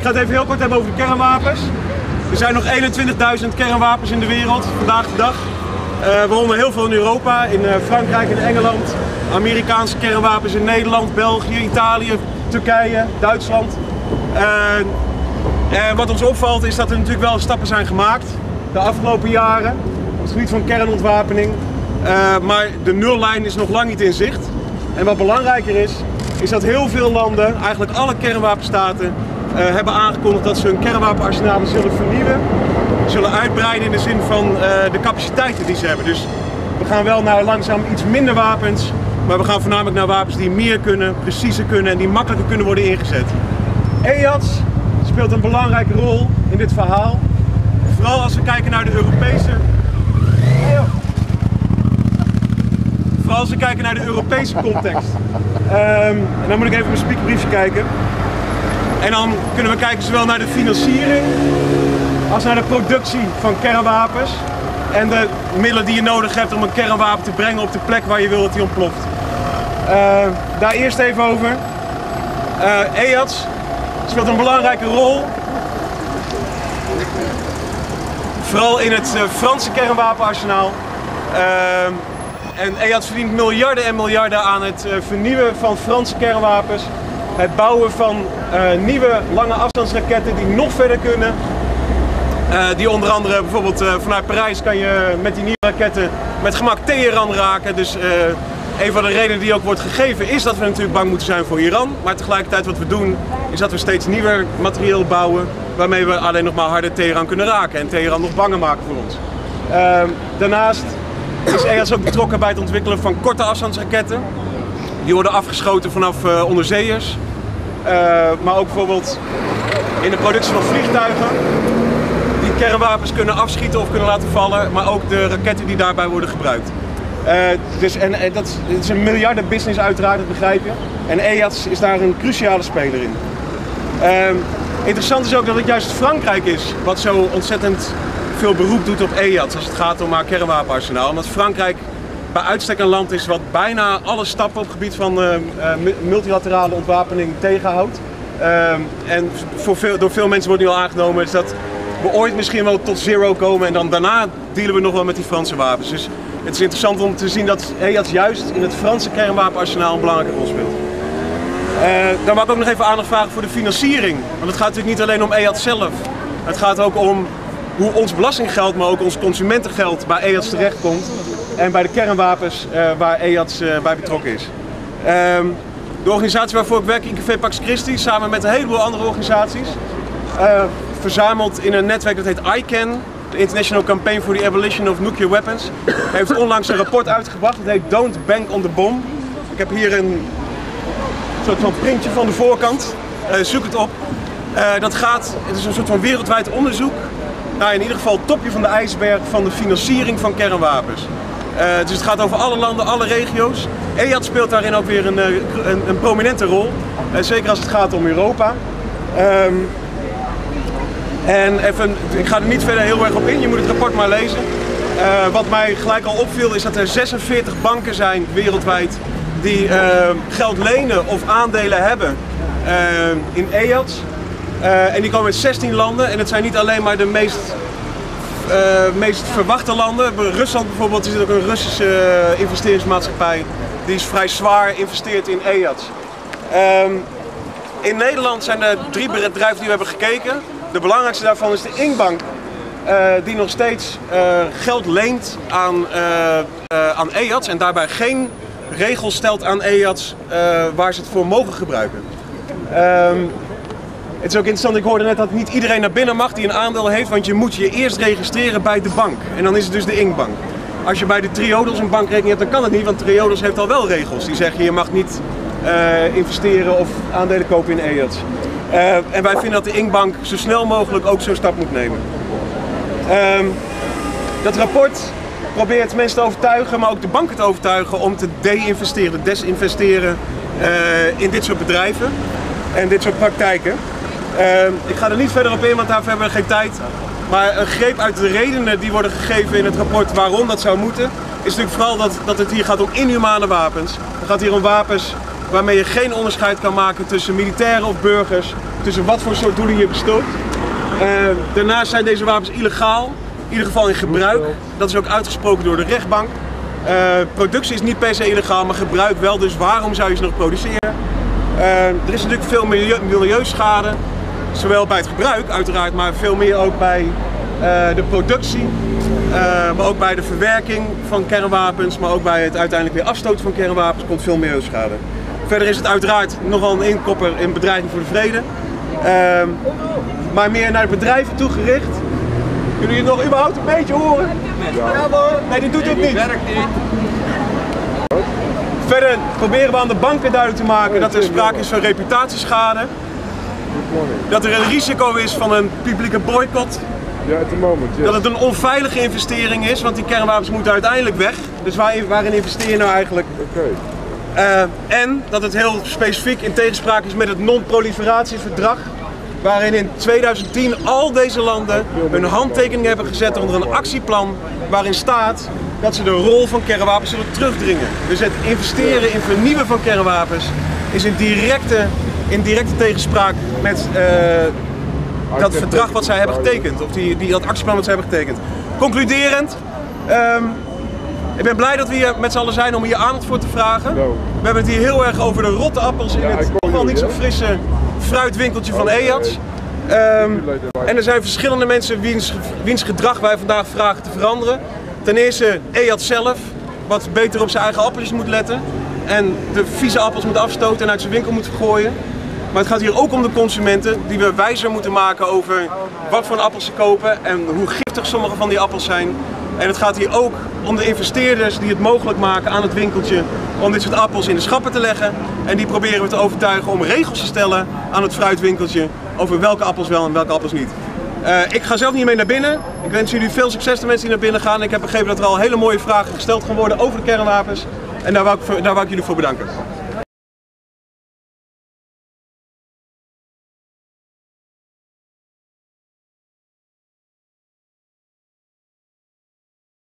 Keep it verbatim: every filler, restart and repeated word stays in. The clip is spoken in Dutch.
ga het even heel kort hebben over de kernwapens. Er zijn nog eenentwintigduizend kernwapens in de wereld, vandaag de dag. Uh, waaronder heel veel in Europa, in uh, Frankrijk en Engeland. Amerikaanse kernwapens in Nederland, België, Italië, Turkije, Duitsland. Uh, en wat ons opvalt is dat er natuurlijk wel stappen zijn gemaakt de afgelopen jaren op het gebied van kernontwapening. Uh, maar de nullijn is nog lang niet in zicht. En wat belangrijker is, is dat heel veel landen, eigenlijk alle kernwapenstaten, uh, hebben aangekondigd dat ze hun kernwapenarsenalen zullen vernieuwen. Zullen uitbreiden in de zin van uh, de capaciteiten die ze hebben. Dus we gaan wel naar langzaam iets minder wapens, maar we gaan voornamelijk naar wapens die meer kunnen, preciezer kunnen en die makkelijker kunnen worden ingezet. EADS speelt een belangrijke rol in dit verhaal. Vooral als we kijken naar de Europese... Vooral als we kijken naar de Europese context. Um, en dan moet ik even mijn speakerbriefje kijken. En dan kunnen we kijken zowel naar de financiering als naar de productie van kernwapens. En de middelen die je nodig hebt om een kernwapen te brengen op de plek waar je wil dat die ontploft. Uh, daar eerst even over. Uh, EADS speelt een belangrijke rol. Vooral in het uh, Franse kernwapenarsenaal. Uh, en EADS verdient miljarden en miljarden aan het uh, vernieuwen van Franse kernwapens. Het bouwen van uh, nieuwe lange afstandsraketten die nog verder kunnen. Uh, die onder andere bijvoorbeeld uh, vanuit Parijs kan je met die nieuwe raketten met gemak Teheran raken. Dus uh, een van de redenen die ook wordt gegeven is dat we natuurlijk bang moeten zijn voor Iran. Maar tegelijkertijd wat we doen is dat we steeds nieuwer materieel bouwen waarmee we alleen nog maar harder Teheran kunnen raken en Teheran nog banger maken voor ons. Uh, daarnaast is EADS ook betrokken bij het ontwikkelen van korte afstandsraketten. Die worden afgeschoten vanaf uh, onderzeeërs. Uh, maar ook bijvoorbeeld in de productie van vliegtuigen. Die kernwapens kunnen afschieten of kunnen laten vallen. Maar ook de raketten die daarbij worden gebruikt. Uh, dus, en, en dat is, is een miljarden business uiteraard, dat begrijp je. En EADS is daar een cruciale speler in. Uh, interessant is ook dat het juist Frankrijk is wat zo ontzettend veel beroep doet op EADS als het gaat om haar kernwapenarsenaal. Omdat Frankrijk bij uitstek een land is wat bijna alle stappen op het gebied van uh, uh, multilaterale ontwapening tegenhoudt. Uh, en voor veel, door veel mensen wordt nu al aangenomen is dat we ooit misschien wel tot zero komen en dan daarna dealen we nog wel met die Franse wapens. Dus het is interessant om te zien dat EADS juist in het Franse kernwapenarsenaal een belangrijke rol speelt. Uh, dan mag ik ook nog even aandacht vragen voor de financiering. Want het gaat natuurlijk niet alleen om EADS zelf. Het gaat ook om hoe ons belastinggeld, maar ook ons consumentengeld bij EADS terechtkomt. En bij de kernwapens uh, waar EADS uh, bij betrokken is. Uh, de organisatie waarvoor ik werk, I K V Pax Christi, samen met een heleboel andere organisaties, uh, verzameld in een netwerk dat heet I C A N, de International Campaign for the Abolition of Nuclear Weapons, heeft onlangs een rapport uitgebracht, dat heet Don't Bank on the Bomb. Ik heb hier een soort van printje van de voorkant, uh, zoek het op. Uh, dat gaat, het is een soort van wereldwijd onderzoek naar in ieder geval het topje van de ijsberg van de financiering van kernwapens. Uh, dus het gaat over alle landen, alle regio's. EADS speelt daarin ook weer een, een, een prominente rol, uh, zeker als het gaat om Europa. Um, en even, ik ga er niet verder heel erg op in, je moet het rapport maar lezen. Uh, wat mij gelijk al opviel is dat er zesenveertig banken zijn wereldwijd die uh, geld lenen of aandelen hebben uh, in EADS. Uh, en die komen uit zestien landen en het zijn niet alleen maar de meest, uh, meest verwachte landen. Rusland bijvoorbeeld, er zit ook een Russische uh, investeringsmaatschappij die is vrij zwaar investeert in EADS. Um, in Nederland zijn er drie bedrijven die we hebben gekeken. De belangrijkste daarvan is de Inkbank, uh, die nog steeds uh, geld leent aan, uh, uh, aan EADS en daarbij geen regels stelt aan EADS uh, waar ze het voor mogen gebruiken. Um, Het is ook interessant, ik hoorde net dat niet iedereen naar binnen mag die een aandeel heeft, want je moet je eerst registreren bij de bank. En dan is het dus de Inkbank. Als je bij de Triodos een bankrekening hebt, dan kan het niet, want Triodos heeft al wel regels. Die zeggen je mag niet uh, investeren of aandelen kopen in EADS. Uh, en wij vinden dat de Inkbank zo snel mogelijk ook zo'n stap moet nemen. Um, dat rapport probeert mensen te overtuigen, maar ook de banken te overtuigen om te de-investeren, desinvesteren uh, in dit soort bedrijven en dit soort praktijken. Uh, ik ga er niet verder op in, want daarvoor hebben we geen tijd. Maar een greep uit de redenen die worden gegeven in het rapport waarom dat zou moeten, is natuurlijk vooral dat, dat het hier gaat om inhumane wapens. Het gaat hier om wapens waarmee je geen onderscheid kan maken tussen militairen of burgers, tussen wat voor soort doelen je bestookt. Uh, daarnaast zijn deze wapens illegaal, in ieder geval in gebruik. Dat is ook uitgesproken door de rechtbank. Uh, productie is niet per se illegaal, maar gebruik wel, dus waarom zou je ze nog produceren? Uh, er is natuurlijk veel milieu, milieuschade, zowel bij het gebruik uiteraard, maar veel meer ook bij uh, de productie. Uh, maar ook bij de verwerking van kernwapens, maar ook bij het uiteindelijk weer afstoten van kernwapens komt veel milieuschade. Verder is het uiteraard nogal een inkopper in bedreiging voor de vrede. Uh, maar meer naar de bedrijven toegericht. Kunnen jullie het nog überhaupt een beetje horen? Ja, maar nee, die doet het niet. Verder proberen we aan de banken duidelijk te maken dat er sprake is van reputatieschade. Dat er een risico is van een publieke boycott. Ja, at the moment, yes. Dat het een onveilige investering is, want die kernwapens moeten uiteindelijk weg. Dus waar, waarin investeer je nou eigenlijk? Okay. Uh, en dat het heel specifiek in tegenspraak is met het non-proliferatieverdrag, waarin in tweeduizend tien al deze landen hun handtekening hebben gezet onder een actieplan waarin staat dat ze de rol van kernwapens zullen terugdringen. Dus het investeren in vernieuwen van kernwapens is in directe, in directe tegenspraak met uh, dat verdrag wat zij hebben getekend, of die, die, dat actieplan wat zij hebben getekend. Concluderend, um, ik ben blij dat we hier met z'n allen zijn om hier aandacht voor te vragen. We hebben het hier heel erg over de rotte appels in het toch wel niet zo frisse fruitwinkeltje van Eyats. Um, en er zijn verschillende mensen wiens, wiens gedrag wij vandaag vragen te veranderen. Ten eerste Eyats zelf, wat beter op zijn eigen appeltjes moet letten. En de vieze appels moet afstoten en uit zijn winkel moet gooien. Maar het gaat hier ook om de consumenten die we wijzer moeten maken over wat voor appels ze kopen en hoe giftig sommige van die appels zijn. En het gaat hier ook om de investeerders die het mogelijk maken aan het winkeltje om dit soort appels in de schappen te leggen. En die proberen we te overtuigen om regels te stellen aan het fruitwinkeltje over welke appels wel en welke appels niet. Uh, ik ga zelf niet mee naar binnen. Ik wens jullie veel succes, de mensen die naar binnen gaan. Ik heb begrepen dat er al hele mooie vragen gesteld gaan worden over de kernwapens. En daar wou ik, daar wou ik jullie voor bedanken.